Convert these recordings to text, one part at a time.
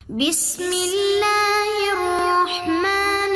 بسم اللہ الرحمن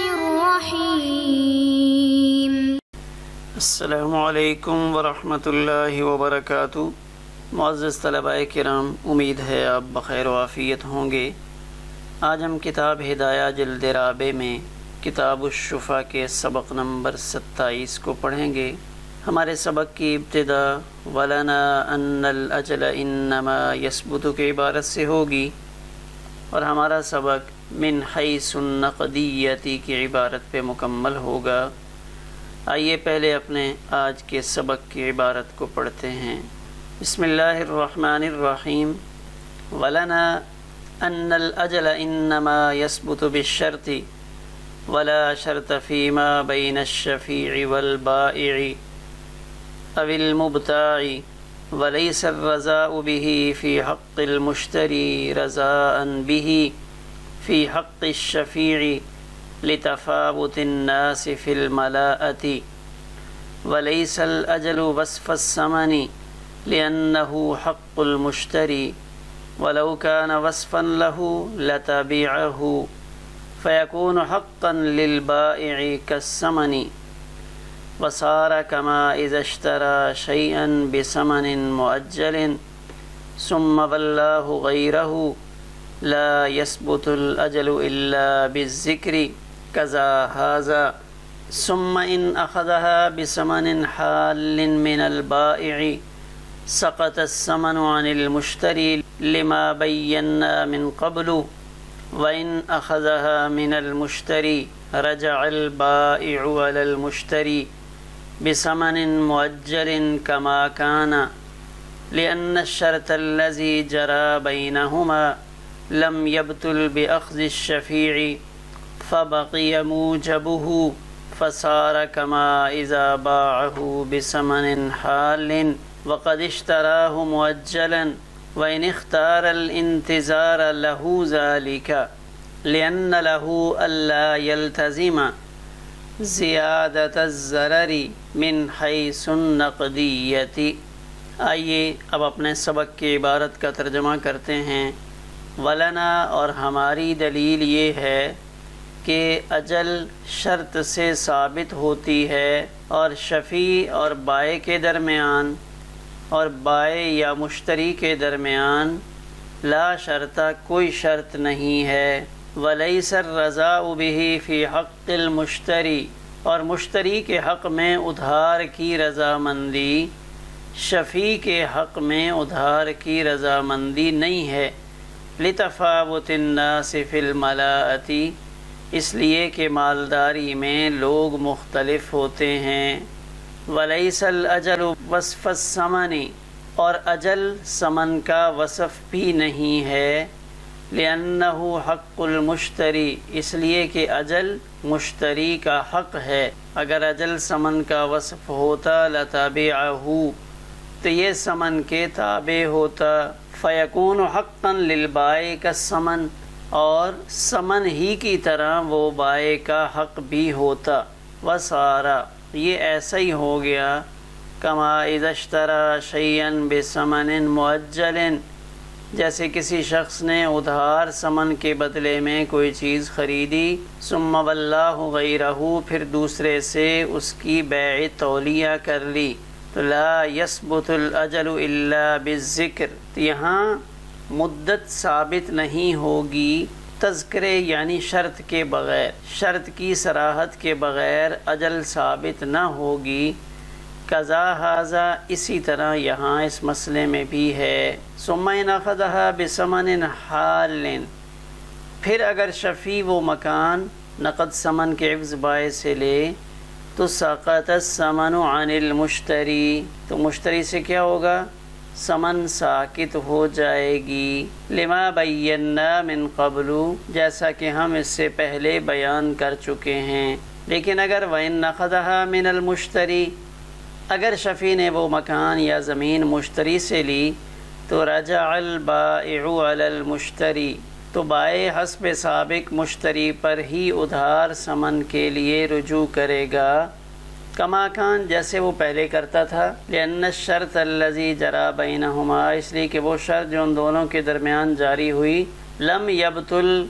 الرحیم۔ السلام علیکم ورحمۃ اللہ وبرکاتہ۔ معزز طلباء کرام، امید ہے آپ بخیر و عافیت ہوں گے۔ آج ہم کتاب ہدایہ جلد رابع میں کتاب الشفا کے سبق نمبر 27 کو پڑھیں گے۔ ہمارے سبق کی ابتدا وَلَنَا أَنَّ الْأَجَلَ إِنَّمَا يَثْبُتُ کی عبارت سے ہوگی، اور ہمارا سبق من حیث النقدیتی کی عبارت پہ مکمل ہوگا۔ آئیے پہلے اپنے آج کے سبق کی عبارت کو پڑھتے ہیں۔ بسم اللہ الرحمن الرحیم۔ وَلَنَا أَنَّ الْأَجَلَ إِنَّمَا يَثْبُتُ بِالشَّرْطِ وَلَا شَرْطَ فِيمَا بَيْنَ الشَّفِيعِ وَالْبَائِعِ أَوِ الْمُبْتَاعِ وَلَيْسَ الرَّزَاءُ بِهِ فِي حَقِّ الْمُشْتَرِي رَزَاءً بِهِ فِي حَقِّ الشَّفِيعِ لِتَفَاوُتِ النَّاسِ فِي الْمَلَاءَةِ وَلَيْسَ الْأَجَلُ وَصْفَ الثَّمَنِ لِأَنَّهُ حَقُّ الْمُشْتَرِي وَلَوْ كَانَ وَصْفًا لَهُ لَتَبِعَهُ فَيَكُونُ حَقًّا لِلْبَائِعِ كَالثَّمَنِ وصار كما إذا اشترى شيئا بثمن مؤجل ثم والله غيره لا يثبت الأجل إلا بالذكر كذا هذا ثم إن أخذها بثمن حال من البائع سقط الثمن عن المشتري لما بينا من قبل وإن أخذها من المشتري رجع البائع على المشتري بثمن مؤجل كما كان لأن الشرط الذي جرى بينهما لم يبطل بأخذ الشفيع فبقي موجبه فصار كما إذا باعه بثمن حال وقد اشتراه مؤجلا وإن اختار الانتظار له ذلك لأن له ألا يلتزم زیادت الضرر من حیث النقدیت۔ آئیے اب اپنے سبق کی عبارت کا ترجمہ کرتے ہیں۔ ولنا، اور ہماری دلیل یہ ہے کہ اجل شرط سے ثابت ہوتی ہے، اور شفیع اور بائع کے درمیان اور بائع یا مشتری کے درمیان لا شرط کوئی شرط نہیں ہے۔ وَلَيْسَ الرَّزَاءُ بِهِ فِي حَقِّ الْمُشْتَرِي، اور مشتری کے حق میں ادھار کی رضامندی شفیع کے حق میں ادھار کی رضامندی نہیں ہے۔ لِتَفَاوُتِ النَّاسِ فِي الْمَلَاءَةِ، اس لیے کہ مالداری میں لوگ مختلف ہوتے ہیں۔ وَلَيْسَ الْأَجَلُ وَصْفَ الثَّمَنِ، اور اجل ثمن کا وصف بھی نہیں ہے۔ لِأَنَّهُ حَقُّ الْمُشْتَرِي، اس لیے کہ اجل مشتری کا حق ہے۔ اگر اجل ثمن کا وصف ہوتا لَتَبِعَهُ، تو یہ ثمن کے تابع ہوتا۔ فَيَكُونُ حَقًّا لِلْبَائِعِ كَالثَّمَنِ، اور ثمن ہی کی طرح وہ بائع کا حق بھی ہوتا۔ وَصَارَ، یہ ایسا ہی ہو گیا، كَمَا إِذَا اشْتَرَى شَيْئًا بِثَمَنٍ مُؤَجَّلٍ، جیسے کسی شخص نے ادھار ثمن کے بدلے میں کوئی چیز خریدی، ثم واللہ غیرہ، پھر دوسرے سے اس کی بیع تولیہ کر لی، تو لا یثبت الاجل الا بالذکر، تو یہاں مدت ثابت نہیں ہوگی تذکرے یعنی شرط کے بغیر، شرط کی صراحت کے بغیر اجل ثابت نہ ہوگی۔ قضا ھذا، اسی طرح یہاں اس مسئلے میں بھی ہے۔ ثم ان اخذها بثمن حال، پھر اگر شفیع وہ مکان نقد ثمن کے عوض بائع سے لے تو سقط الثمن عن المشتری، تو مشتری سے کیا ہوگا؟ ثمن ساقط ہو جائے گی۔ لما بینا من قبل، جیسا کہ ہم اس سے پہلے بیان کر چکے ہیں۔ لیکن اگر وَإِنْ أَخَذَهَا مِنَ الْمُشْتَرِي، اگر شفیع نے وہ مکان یا زمین مشتری سے لی تو رجع البائع علی المشتری، تو بائع حسب سابق مشتری پر ہی ادھار ثمن کے لیے رجوع کرے گا۔ کما کان، جیسے وہ پہلے کرتا تھا۔ لأن الشرط الذی جرى بینہما، اس لیے کہ وہ شرط جو ان دونوں کے درمیان جاری ہوئی، لم یبطل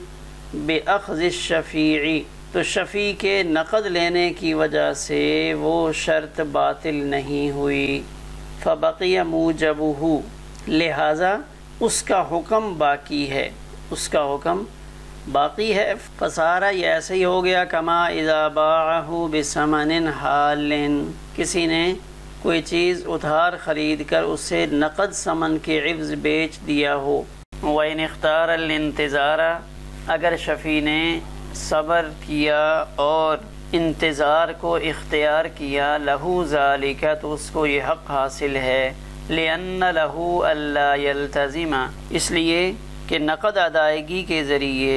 بأخذ الشفیع، تو شفیع کے نقد لینے کی وجہ سے وہ شرط باطل نہیں ہوئی، فبقی موجبہ، لہذا اس کا حکم باقی ہے، اس کا حکم باقی ہے، فسارہ یہ ایسے ہی ہو گیا کما اذا باعہ بثمن حال، کسی نے کوئی چیز ادھار خرید کر اسے نقد ثمن کے عوض بیچ دیا ہو، وَإِنِ اخْتَارَ الْإِنْتِظَارَ، اگر شفیع نے صبر کیا اور انتظار کو اختیار کیا، لہو ذالک، تو اس کو یہ حق حاصل ہے، لِأَنَّ لَهُ أَلَّا يَلْتَزِمَ، اس لیے کہ نقد ادائیگی کے ذریعے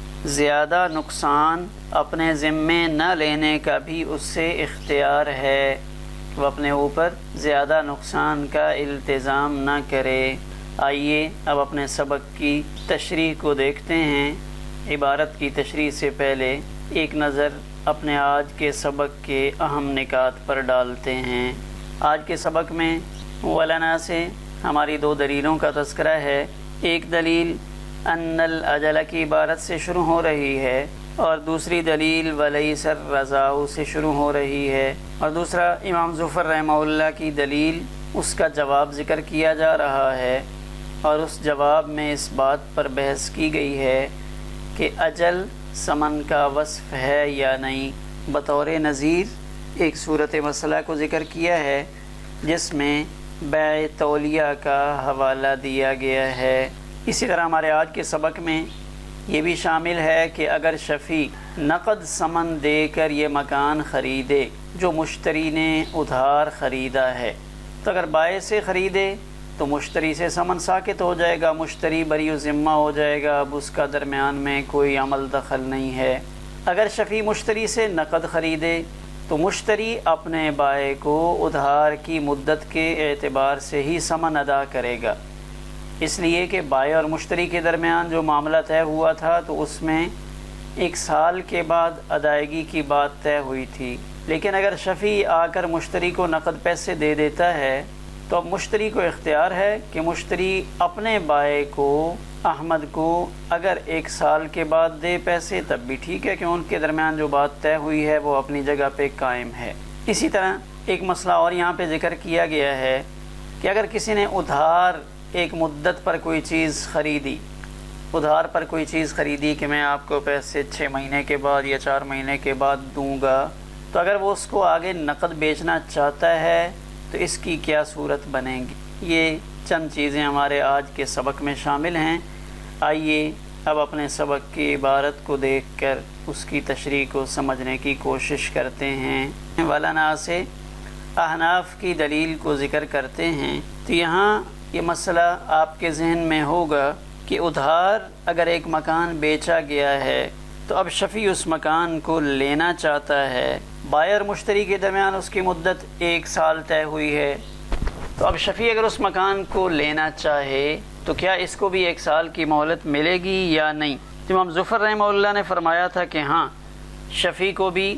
زیادہ نقصان اپنے ذمے نہ لینے کا بھی اس سے اختیار ہے، وہ اپنے اوپر زیادہ نقصان کا التزام نہ کرے۔ آئیے اب اپنے سبق کی تشریح کو دیکھتے ہیں۔ عبارت کی تشریح سے پہلے ایک نظر اپنے آج کے سبق کے اہم نکات پر ڈالتے ہیں۔ آج کے سبق میں ولنا سے ہماری دو دلیلوں کا تذکرہ ہے۔ ایک دلیل ان الاجل کی عبارت سے شروع ہو رہی ہے، اور دوسری دلیل ولیس الرضا سے شروع ہو رہی ہے، اور دوسرا امام ظفر رحمہ اللہ کی دلیل، اس کا جواب ذکر کیا جا رہا ہے، اور اس جواب میں اس بات پر بحث کی گئی ہے کہ اجل ثمن کا وصف ہے یا نہیں۔ بطور نظیر ایک صورت مسئلہ کو ذکر کیا ہے جس میں بیع تولیہ کا حوالہ دیا گیا ہے۔ اسی طرح ہمارے آج کے سبق میں یہ بھی شامل ہے کہ اگر شفیع نقد ثمن دے کر یہ مکان خریدے جو مشتری نے ادھار خریدا ہے، تو اگر بائع سے خریدے تو مشتری سے ثمن ساقط ہو جائے گا، مشتری بری ذمہ ہو جائے گا، اب اس کا درمیان میں کوئی عمل دخل نہیں ہے۔ اگر شفیع مشتری سے نقد خریدے تو مشتری اپنے بائع کو ادھار کی مدت کے اعتبار سے ہی ثمن ادا کرے گا، اس لیے کہ بائع اور مشتری کے درمیان جو معاملہ طے ہوا تھا تو اس میں 1 سال کے بعد ادائیگی کی بات طے ہوئی تھی، لیکن اگر شفیع آ کر مشتری کو نقد پیسے دے دیتا ہے تو اب مشتری کو اختیار ہے کہ مشتری اپنے بائع کو، احمد کو، اگر 1 سال کے بعد دے پیسے تب بھی ٹھیک ہے، کہ ان کے درمیان جو بات طے ہوئی ہے وہ اپنی جگہ پہ قائم ہے۔ اسی طرح ایک مسئلہ اور یہاں پہ ذکر کیا گیا ہے کہ اگر کسی نے ادھار ایک مدت پر کوئی چیز خریدی، ادھار پر کوئی چیز خریدی کہ میں آپ کو پیسے 6 مہینے کے بعد یا 4 مہینے کے بعد دوں گا، تو اگر وہ اس کو آگے نقد بیچنا چاہتا ہے تو اس کی کیا صورت بنے گی؟ یہ چند چیزیں ہمارے آج کے سبق میں شامل ہیں۔ آئیے اب اپنے سبق کی عبارت کو دیکھ کر اس کی تشریح کو سمجھنے کی کوشش کرتے ہیں۔ ولنا سے احناف کی دلیل کو ذکر کرتے ہیں، تو یہاں یہ مسئلہ آپ کے ذہن میں ہوگا کہ ادھار اگر ایک مکان بیچا گیا ہے تو اب شفیع اس مکان کو لینا چاہتا ہے، بائع اور مشتری کے درمیان اس کی مدت 1 سال طے ہوئی ہے، تو اب شفیع اگر اس مکان کو لینا چاہے تو کیا اس کو بھی 1 سال کی مہلت ملے گی یا نہیں؟ امام ظفر رحمہ اللہ نے فرمایا تھا کہ ہاں، شفیع کو بھی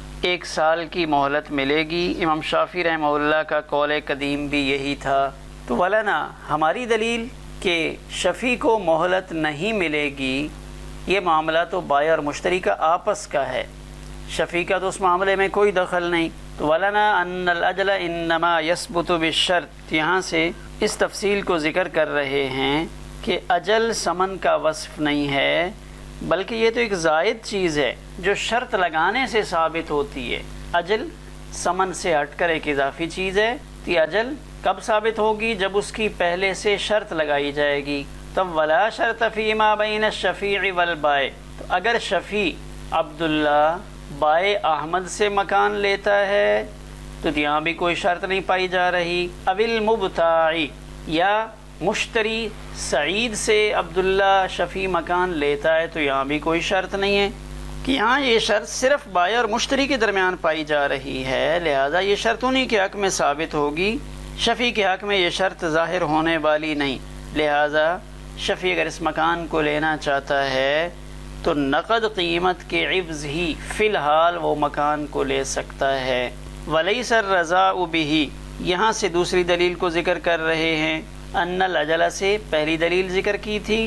1 سال کی مہلت ملے گی۔ امام شافعی رحمہ اللہ کا قول قدیم بھی یہی تھا۔ تو ولنا ہماری دلیل کہ شفیع کو مہلت نہیں ملے گی، یہ معاملہ تو بائع اور مشتری کا آپس کا ہے، شفیع کا تو اس معاملے میں کوئی دخل نہیں۔ تو ولنا ان الاجل انما یثبت بالشرط، یہاں سے اس تفصیل کو ذکر کر رہے ہیں کہ اجل ثمن کا وصف نہیں ہے، بلکہ یہ تو ایک زائد چیز ہے جو شرط لگانے سے ثابت ہوتی ہے۔ اجل ثمن سے ہٹ کر ایک اضافی چیز ہے، تو یہ اجل کب ثابت ہوگی؟ جب اس کی پہلے سے شرط لگائی جائے گی۔ تب ولا شرط فیما بین الشفیع والبائع، تو اگر شفیع عبداللہ بائع احمد سے مکان لیتا ہے تو یہاں بھی کوئی شرط نہیں پائی جا رہی۔ اب المبتاع، یا مشتری سعید سے عبداللہ شفیع مکان لیتا ہے تو یہاں بھی کوئی شرط نہیں ہے، کہ یہاں یہ شرط صرف بائع اور مشتری کے درمیان پائی جا رہی ہے، لہذا یہ شرط انہی کے حق میں ثابت ہوگی، شفیع کے حق میں یہ شرط ظاہر ہونے والی نہیں۔ لہذا شفیع اگر اس مکان کو لینا چاہتا ہے تو نقد قیمت کے عوض ہی فی الحال وہ مکان کو لے سکتا ہے۔ ولیس الرضا بہ، یہاں سے دوسری دلیل کو ذکر کر رہے ہیں۔ ان الاجل سے پہلی دلیل ذکر کی تھی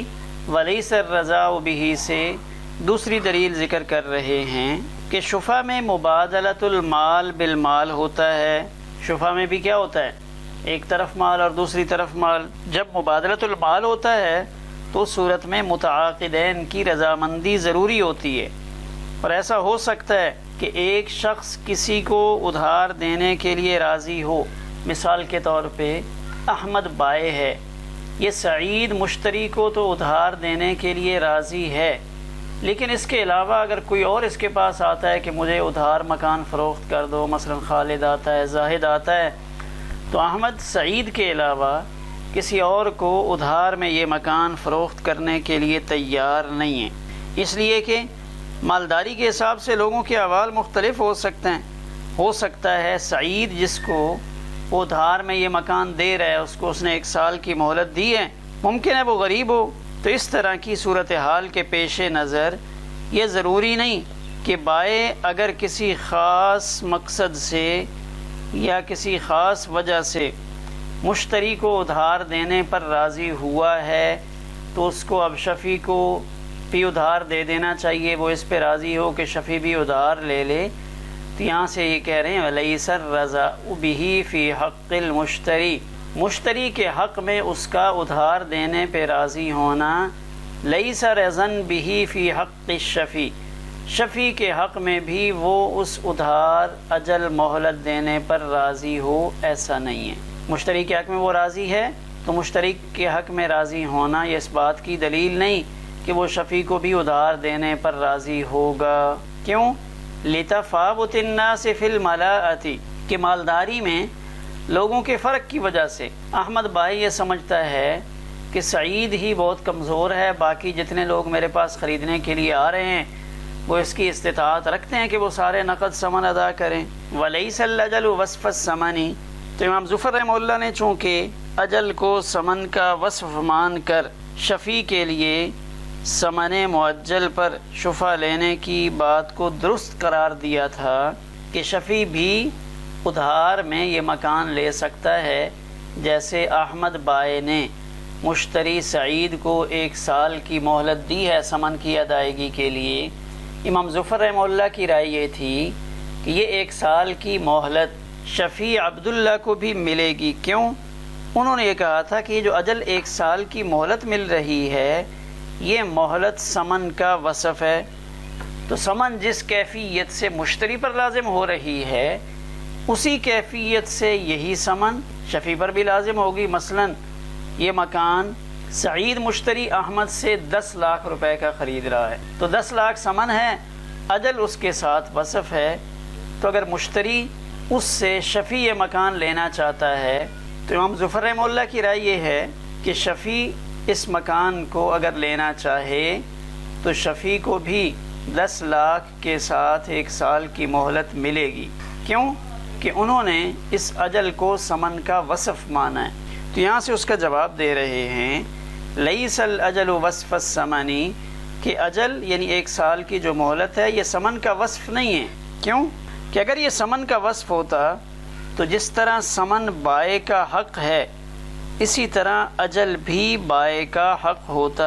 ولیس الرضا بہ سے دوسری دلیل ذکر کر رہے ہیں کہ شفع میں مبادلۃ المال بالمال ہوتا ہے۔ شفع میں بھی کیا ہوتا ہے؟ ایک طرف مال اور دوسری طرف مال۔ جب مبادلۃ المال ہوتا ہے تو صورت میں متعاقدین کی رضامندی ضروری ہوتی ہے، اور ایسا ہو سکتا ہے کہ ایک شخص کسی کو ادھار دینے کے لیے راضی ہو۔ مثال کے طور پہ احمد بائع ہے، یہ سعید مشتری کو تو ادھار دینے کے لیے راضی ہے، لیکن اس کے علاوہ اگر کوئی اور اس کے پاس آتا ہے کہ مجھے ادھار مکان فروخت کر دو، مثلا خالد آتا ہے، زاہد آتا ہے، تو احمد سعید کے علاوہ کسی اور کو ادھار میں یہ مکان فروخت کرنے کے لیے تیار نہیں ہے، اس لیے کہ مالداری کے حساب سے لوگوں کے احوال مختلف ہو سکتے ہیں۔ ہو سکتا ہے سعید جس کو ادھار میں یہ مکان دے رہا ہے اس کو اس نے 1 سال کی مہلت دی ہے، ممکن ہے وہ غریب ہو، تو اس طرح کی صورتحال کے پیش نظر یہ ضروری نہیں کہ بائع اگر کسی خاص مقصد سے یا کسی خاص وجہ سے مشتری کو ادھار دینے پر راضی ہوا ہے تو اس کو اب شفیع کو بھی ادھار دے دینا چاہیے، وہ اس پہ راضی ہو کہ شفیع بھی ادھار لے لے۔ تو یہاں سے یہ کہہ رہے ہیں وَلَيْسَ الرَّضَاءُ بِهِ فِي حَقِّ الْمُشْتَرِي، مشتری کے حق میں اس کا ادھار دینے پہ راضی ہونا، لَيْسَ رَضًا بِهِ فِي حَقِّ الشَّفِيع، شفیع کے حق میں بھی وہ اس ادھار اجل مہلت دینے پر راضی ہو، ایسا نہیں ہے۔ مشتری کے حق میں وہ راضی ہے تو مشتری کے حق میں راضی ہونا یہ اس بات کی دلیل نہیں کہ وہ شفیع کو بھی ادھار دینے پر راضی ہوگا۔ کیوں؟ لِتَفَاوُتِ النَّاسِ فِي الْمَلَاءَةِ، کہ مالداری میں لوگوں کے فرق کی وجہ سے احمد بھائی یہ سمجھتا ہے کہ سعید ہی بہت کمزور ہے، باقی جتنے لوگ میرے پاس خریدنے کے لیے آ رہے ہیں وہ اس کی استطاعت رکھتے ہیں کہ وہ سارے نقد ثمن ادا کریں۔ وَلَيْسَ الْأَجَلُ وَصْفَ الثَّمَنِ، تو امام ظفر رحمہ اللہ نے چونکہ اجل کو ثمن کا وصف مان کر شفیع کے لیے ثمن معجل پر شفع لینے کی بات کو درست قرار دیا تھا کہ شفیع بھی ادھار میں یہ مکان لے سکتا ہے، جیسے احمد بائع نے مشتری سعید کو 1 سال کی مہلت دی ہے ثمن کی ادائیگی کے لیے۔ امام ظفر رحمہ اللہ کی رائے یہ تھی کہ یہ 1 سال کی مہلت شفیع عبداللہ کو بھی ملے گی۔ کیوں؟ انہوں نے یہ کہا تھا کہ یہ جو اجل 1 سال کی مہلت مل رہی ہے یہ مہلت ثمن کا وصف ہے، تو ثمن جس کیفیت سے مشتری پر لازم ہو رہی ہے اسی کیفیت سے یہی ثمن شفیع پر بھی لازم ہوگی۔ مثلا یہ مکان سعید مشتری احمد سے 10 لاکھ روپے کا خرید رہا ہے، تو 10 لاکھ ثمن ہے، اجل اس کے ساتھ وصف ہے، تو اگر مشتری اس سے شفیع یہ مکان لینا چاہتا ہے تو امام ظفر رحمہ اللہ کی رائے یہ ہے کہ شفیع اس مکان کو اگر لینا چاہے تو شفیع کو بھی 10 لاکھ کے ساتھ 1 سال کی مہلت ملے گی۔ کیوں؟ کہ انہوں نے اس اجل کو ثمن کا وصف مانا ہے۔ تو یہاں سے اس کا جواب دے رہے ہیں لَيْسَ الْأَجَلُ وَصْفَ الثَّمَنِ، کہ اجل یعنی 1 سال کی جو مہلت ہے یہ ثمن کا وصف نہیں ہے۔ کیوں؟ کہ اگر یہ ثمن کا وصف ہوتا تو جس طرح ثمن بائع کا حق ہے اسی طرح اجل بھی بائع کا حق ہوتا،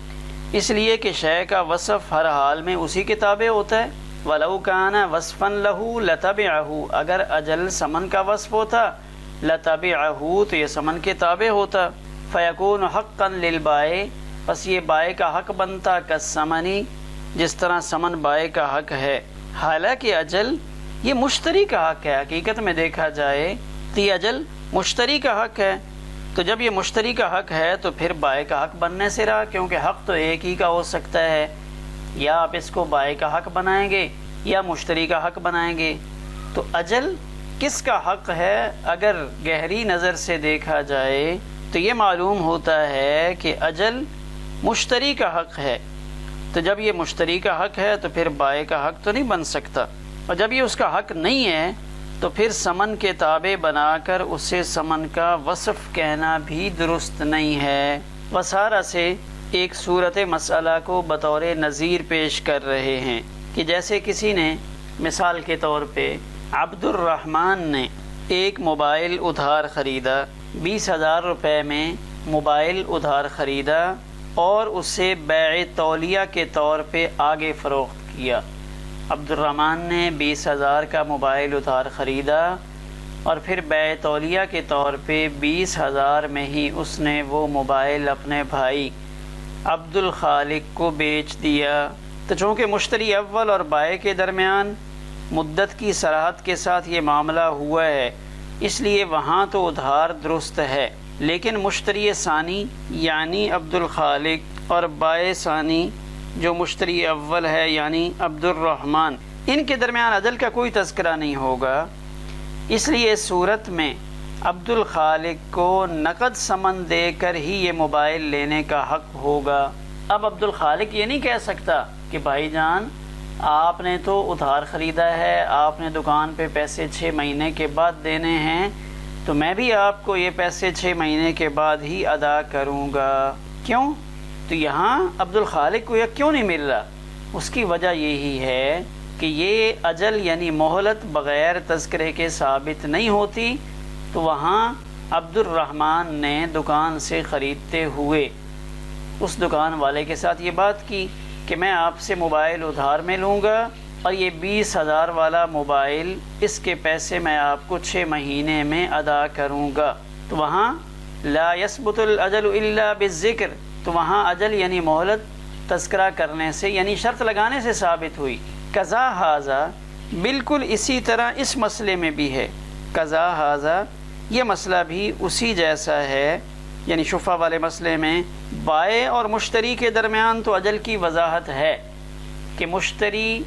اس لیے کہ شے کا وصف ہر حال میں اسی کے تابع ہوتا ہے۔ وَلَوْ كَانَ وَصْفًا لَهُ لَتَبِعَهُ، اگر اجل ثمن کا وصف ہوتا لَتَبِعَهُ تو یہ ثمن کے تابع ہوتا۔ فَيَكُونُ حَقًّا لِلْبَائِعِ، پس یہ بائع کا حق بنتا كَالثَّمَنِ، جس طرح ثمن بائع کا حق ہے۔ حالانکہ اجل یہ مشتری کا حق ہے، حقیقت میں دیکھا جائے تو یہ اجل مشتری کا حق ہے، تو جب یہ مشتری کا حق ہے تو پھر بائع کا حق بننے سے رہا، کیونکہ حق تو ایک ہی کا ہو سکتا ہے، یا آپ اس کو بائع کا حق بنائیں گے یا مشتری کا حق بنائیں گے۔ تو اجل کس کا حق ہے اگر گہری نظر سے دیکھا جائے تو یہ معلوم ہوتا ہے کہ اجل مشتری کا حق ہے، تو جب یہ مشتری کا حق ہے تو پھر بائع کا حق تو نہیں بن سکتا، اور جب یہ اس کا حق نہیں ہے تو پھر ثمن کے تابع بنا کر اسے ثمن کا وصف کہنا بھی درست نہیں ہے۔ وسارہ سے ایک صورت مسئلہ کو بطور نظیر پیش کر رہے ہیں کہ جیسے کسی نے مثال کے طور پہ عبد الرحمن نے ایک موبائل ادھار خریدا، 20,000 روپے میں موبائل ادھار خریدا، اور اسے بیع تولیہ کے طور پہ آگے فروخت کیا۔ عبد الرحمن نے 20,000 کا موبائل ادھار خریدا اور پھر بیع تولیہ کے طور پہ 20,000 میں ہی اس نے وہ موبائل اپنے بھائی عبد الخالق کو بیچ دیا۔ تو چونکہ مشتری اول اور بائع کے درمیان مدت کی صراحت کے ساتھ یہ معاملہ ہوا ہے، اس لیے وہاں تو ادھار درست ہے، لیکن مشتری ثانی یعنی عبد الخالق اور بائع ثانی جو مشتری اول ہے یعنی عبد الرحمن، ان کے درمیان اجل کا کوئی تذکرہ نہیں ہوگا۔ اس لیے اس صورت میں عبد الخالق کو نقد ثمن دے کر ہی یہ موبائل لینے کا حق ہوگا۔ اب عبد الخالق یہ نہیں کہہ سکتا کہ بھائی جان آپ نے تو ادھار خریدا ہے، آپ نے دکان پہ پیسے 6 مہینے کے بعد دینے ہیں، تو میں بھی آپ کو یہ پیسے 6 مہینے کے بعد ہی ادا کروں گا۔ کیوں؟ تو یہاں عبد الخالق کو یہ کیوں نہیں مل رہا؟ اس کی وجہ یہی ہے کہ یہ اجل یعنی مہلت بغیر تذکرے کے ثابت نہیں ہوتی، تو وہاں عبد الرحمن نے دکان سے خریدتے ہوئے اس دکان والے کے ساتھ یہ بات کی کہ میں آپ سے موبائل ادھار میں لوں گا اور یہ 20,000 والا موبائل اس کے پیسے میں آپ کو 6 مہینے میں ادا کروں گا۔ تو وہاں لا يثبت الاجل الا بالذکر، تو وہاں اجل یعنی مہلت تذکرہ کرنے سے یعنی شرط لگانے سے ثابت ہوئی۔ قضا ھذا، بالکل اسی طرح اس مسئلے میں بھی ہے۔ قضا ھذا، یہ مسئلہ بھی اسی جیسا ہے، یعنی شفع والے مسئلے میں بائع اور مشتری کے درمیان تو اجل کی وضاحت ہے کہ مشتری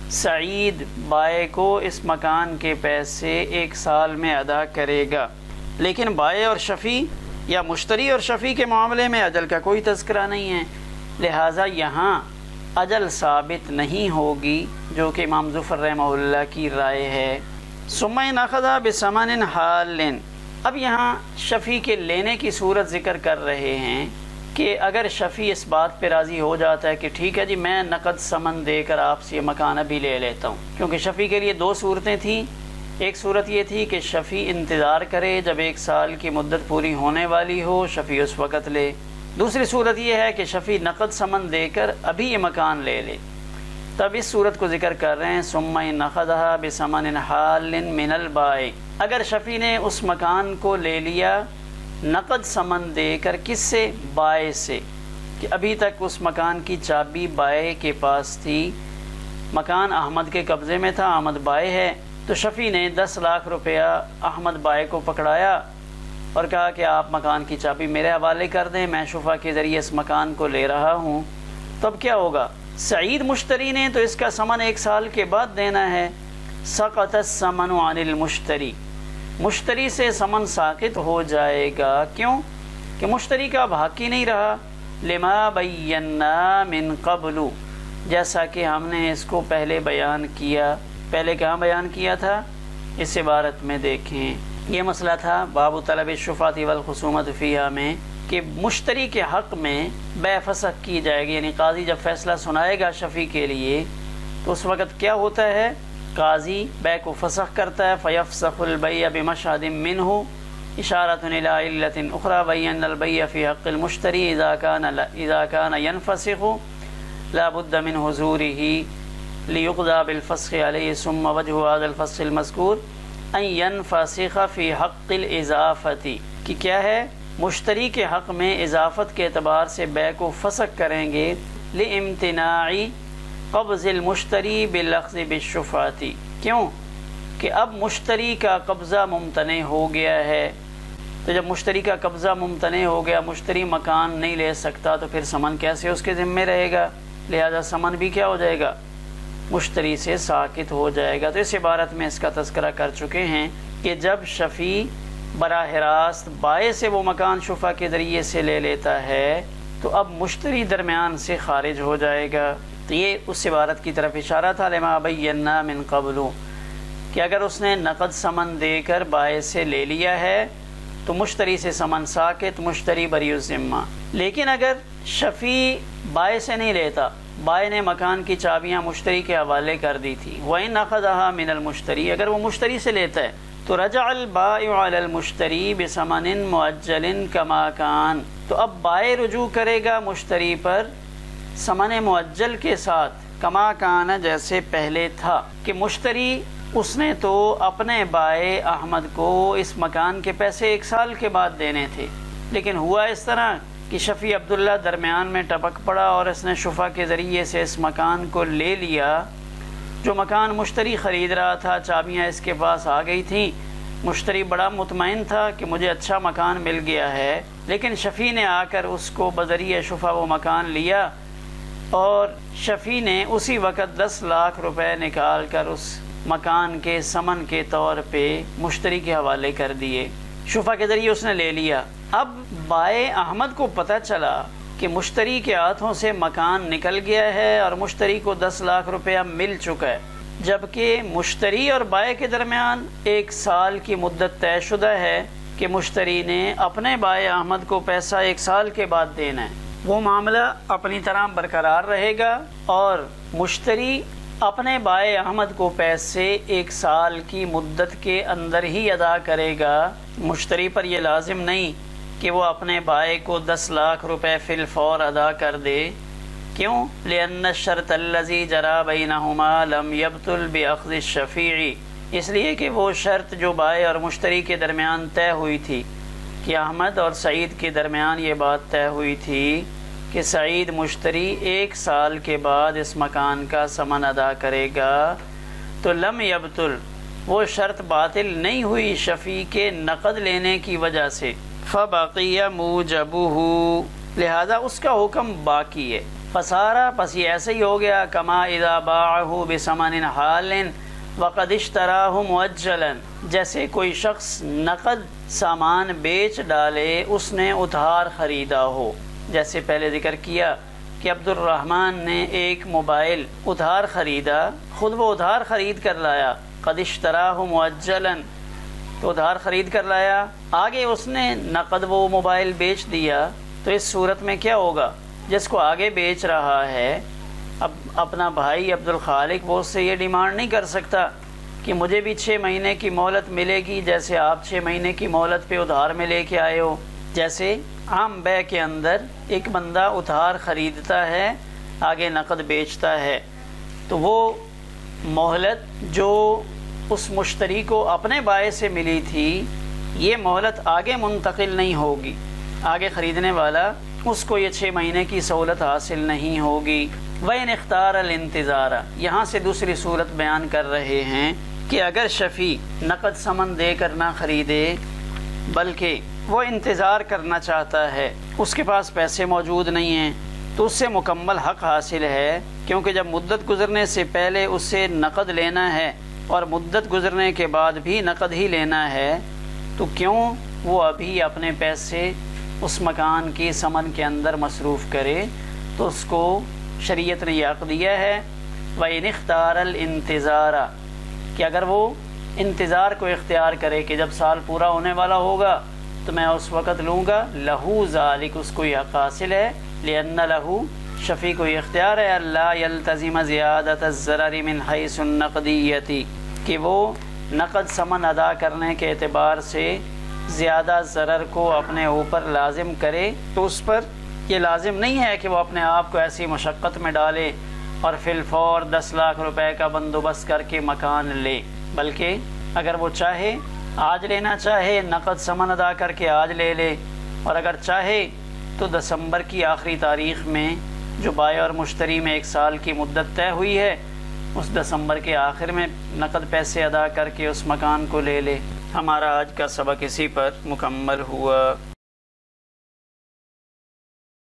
سعید بائع کو اس مکان کے پیسے 1 سال میں ادا کرے گا، لیکن بائع اور شفیع یا مشتری اور شفیع کے معاملے میں اجل کا کوئی تذکرہ نہیں ہے، لہٰذا یہاں اجل ثابت نہیں ہوگی، جو کہ امام ظفر رحمہ اللہ کی رائے ہے۔ ثم ان اخذ بثمن حال، اب یہاں شفیع کے لینے کی صورت ذکر کر رہے ہیں کہ اگر شفیع اس بات پہ راضی ہو جاتا ہے کہ ٹھیک ہے جی میں نقد ثمن دے کر آپ سے یہ مکان ابھی لے لیتا ہوں، کیونکہ شفیع کے لیے 2 صورتیں تھیں۔ ایک صورت یہ تھی کہ شفیع انتظار کرے، جب 1 سال کی مدت پوری ہونے والی ہو شفیع اس وقت لے۔ دوسری صورت یہ ہے کہ شفیع نقد ثمن دے کر ابھی یہ مکان لے لے، تب اس صورت کو ذکر کر رہے ہیں ثم ان اخذها بثمن حال من البائع، اگر شفیع نے اس مکان کو لے لیا نقد ثمن دے کر، کس سے؟ بائع سے، کہ ابھی تک اس مکان کی چابی بائع کے پاس تھی، مکان احمد کے قبضے میں تھا، احمد بائع ہے، تو شفیع نے 10 لاکھ روپیہ احمد بائع کو پکڑایا اور کہا کہ آپ مکان کی چابی میرے حوالے کر دیں، میں شفع کے ذریعے اس مکان کو لے رہا ہوں۔ تو اب کیا ہوگا؟ سعید مشتری نے تو اس کا ثمن 1 سال کے بعد دینا ہے۔ سقط الثمن عن المشتری، مشتری سے ثمن ساقط ہو جائے گا۔ کیوں؟ کہ مشتری کا اب حق ہی نہیں رہا، لما بینا من قبل، جیسا کہ ہم نے اس کو پہلے بیان کیا۔ پہلے کہاں بیان کیا تھا؟ اس عبارت میں دیکھیں، یہ مسئلہ تھا باب طلب الشفعۃ والخصومۃ فیہا میں، کہ مشتری کے حق میں بیع فسخ کی جائے گی، یعنی قاضی جب فیصلہ سنائے گا شفیع کے لیے تو اس وقت کیا ہوتا ہے؟ قاضی بیع کو فسخ کرتا ہے، فیفسخ البیع بمشہد منہ اشارۃ الی علۃ اخری بین البیع فی حق المشتری اذا کان ينفسخ لا بد من حضورہ لیقضى بالفسخ علیہ، ثم وجہ هذا الفسخ المذکور ان ينفسخ فی حق الاضافۃ، کہ کیا ہے؟ مشتری کے حق میں اضافت کے اعتبار سے بیع کو فسخ کریں گے، لامتناع قبض المشتری بالاخذ بالشفعۃ، کیوں کہ اب مشتری کا قبضہ ممتنع ہو گیا ہے، تو جب مشتری کا قبضہ ممتنع ہو گیا، مشتری مکان نہیں لے سکتا، تو پھر ثمن کیسے اس کے ذمے رہے گا؟ لہذا ثمن بھی کیا ہو جائے گا؟ مشتری سے ساقط ہو جائے گا۔ تو اس عبارت میں اس کا تذکرہ کر چکے ہیں کہ جب شفیع براہ راست بائع سے وہ مکان شفع کے ذریعے سے لے لیتا ہے تو اب مشتری درمیان سے خارج ہو جائے گا۔ تو یہ اس عبارت کی طرف اشارہ تھا، لما بینا من قبل، کہ اگر اس نے نقد ثمن دے کر بائع سے لے لیا ہے تو مشتری سے ثمن ساقط، مشتری بری الذمہ۔ لیکن اگر شفیع بائع سے نہیں لیتا، بائع نے مکان کی چابیاں مشتری کے حوالے کر دی تھی، وَإِنْ أَخَذَهَا مِنَ الْمُشْتَرِي، اگر وہ مشتری سے لیتا ہے تو رجع البائع علی المشتری بثمن مؤجل کما کان، تو اب بائع رجوع کرے گا مشتری پر ثمن معجل کے ساتھ، کما کانا جیسے پہلے تھا، کہ مشتری اس نے تو اپنے بائع احمد کو اس مکان کے پیسے 1 سال کے بعد دینے تھے، لیکن ہوا اس طرح کہ شفیع عبداللہ درمیان میں ٹپک پڑا اور اس نے شفا کے ذریعے سے اس مکان کو لے لیا۔ جو مکان مشتری خرید رہا تھا چابیاں اس کے پاس آ گئی تھیں، مشتری بڑا مطمئن تھا کہ مجھے اچھا مکان مل گیا ہے، لیکن شفیع نے آ کر اس کو بذریعہ شفا وہ مکان لیا اور شفیع نے اسی وقت 10 لاکھ روپے نکال کر اس مکان کے ثمن کے طور پہ مشتری کے حوالے کر دیے، شفا کے ذریعے اس نے لے لیا۔ اب بائع احمد کو پتہ چلا کہ مشتری کے ہاتھوں سے مکان نکل گیا ہے اور مشتری کو 10 لاکھ روپیہ مل چکا ہے، جبکہ مشتری اور بائع کے درمیان 1 سال کی مدت طے شدہ ہے کہ مشتری نے اپنے بائع احمد کو پیسہ 1 سال کے بعد دینا ہے۔ وہ معاملہ اپنی طرح برقرار رہے گا اور مشتری اپنے بائع احمد کو پیسے 1 سال کی مدت کے اندر ہی ادا کرے گا۔ مشتری پر یہ لازم نہیں کہ وہ اپنے بائع کو 10 لاکھ روپے فی الفور ادا کر دے۔ کیوں؟ لأن الشرط الذی جرى بینہما لم یبطل بأخذ الشفیع، اس لیے کہ وہ شرط جو بائع اور مشتری کے درمیان طے ہوئی تھی کہ احمد اور سعید کے درمیان یہ بات طے ہوئی تھی کہ سعید مشتری 1 سال کے بعد اس مکان کا ثمن ادا کرے گا، تو لم یبطل، وہ شرط باطل نہیں ہوئی شفیع کے نقد لینے کی وجہ سے۔ فبقی موجبہ، لہذا اس کا حکم باقی ہے۔ فسارا، پس یہ ایسے ہی ہو گیا، کما اذا باعہ بثمن حال وقد اشتراہ مؤجلا، جیسے کوئی شخص نقد سامان بیچ ڈالے اس نے ادھار خریدا ہو۔ جیسے پہلے ذکر کیا کہ عبد الرحمن نے ایک موبائل ادھار خریدا، خود وہ ادھار خرید کر لایا، قد اشتراہ مؤجلا، تو ادھار خرید کر لایا، آگے اس نے نقد وہ موبائل بیچ دیا، تو اس صورت میں کیا ہوگا؟ جس کو آگے بیچ رہا ہے اب اپنا بھائی عبد الخالق، وہ اس سے یہ ڈیمانڈ نہیں کر سکتا کہ مجھے بھی 6 مہینے کی مہلت ملے گی جیسے آپ 6 مہینے کی مہلت پہ ادھار میں لے کے آئے ہو۔ جیسے عام بیع کے اندر ایک بندہ ادھار خریدتا ہے آگے نقد بیچتا ہے، تو وہ مہلت جو اس مشتری کو اپنے بائع سے ملی تھی یہ مہلت آگے منتقل نہیں ہوگی، آگے خریدنے والا اس کو یہ 6 مہینے کی سہولت حاصل نہیں ہوگی۔ وَإِنِ اخْتَارَ الْإِنْتِظَارَ، یہاں سے دوسری صورت بیان کر رہے ہیں کہ اگر شفیع نقد ثمن دے کر نہ خریدے بلکہ وہ انتظار کرنا چاہتا ہے، اس کے پاس پیسے موجود نہیں ہیں، تو اس سے مکمل حق حاصل ہے، کیونکہ جب مدت گزرنے سے پہلے اس سے نقد لینا ہے اور مدت گزرنے کے بعد بھی نقد ہی لینا ہے، تو کیوں وہ ابھی اپنے پیسے اس مکان کی ثمن کے اندر مصروف کرے؟ تو اس کو شریعت نے یہ حق دیا ہے وَإِنِ اخْتَارَ الْإِنْتِظَارَ، کہ اگر وہ انتظار کو اختیار کرے کہ جب سال پورا ہونے والا ہوگا تو میں اس وقت لوں گا، لہو ذالک، اس کو یہ حق حاصل ہے، لأن لہو، شفیع کو یہ اختیار ہے، اللہ یلتزم زیادت الضرر من حیث النقدیتی، کہ وہ نقد ثمن ادا کرنے کے اعتبار سے زیادہ ضرر کو اپنے اوپر لازم کرے، تو اس پر یہ لازم نہیں ہے کہ وہ اپنے آپ کو ایسی مشقت میں ڈالے اور فی الفور 10 لاکھ روپے کا بندوبست کر کے مکان لے، بلکہ اگر وہ چاہے آج لینا چاہے نقد ثمن ادا کر کے آج لے لے، اور اگر چاہے تو دسمبر کی آخری تاریخ میں جو بائع اور مشتری میں 1 سال کی مدت طے ہوئی ہے اس دسمبر کے آخر میں نقد پیسے ادا کر کے اس مکان کو لے لے۔ ہمارا آج کا سبق اسی پر مکمل ہوا۔